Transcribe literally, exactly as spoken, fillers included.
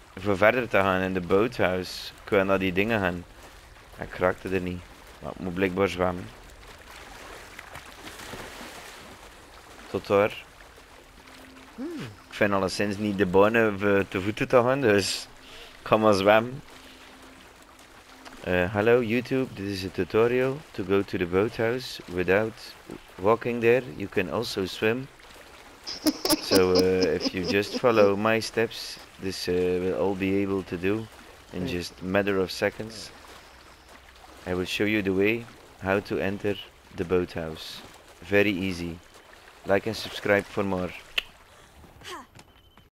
voor verder te gaan in de Boathouse. Ik wil naar die dingen gaan. Ik raakte er niet. Maar ik moet blijkbaar zwemmen. Tot daar. Ik vind alleszins niet de banen voor te voeten te gaan, dus ik ga maar zwemmen. Uh, hello YouTube, this is a tutorial to go to the boathouse without walking there. You can also swim. So uh, if you just follow my steps, this uh, will all be able to do in just a matter of seconds. I will show you the way how to enter the boathouse. Very easy. Like and subscribe for more.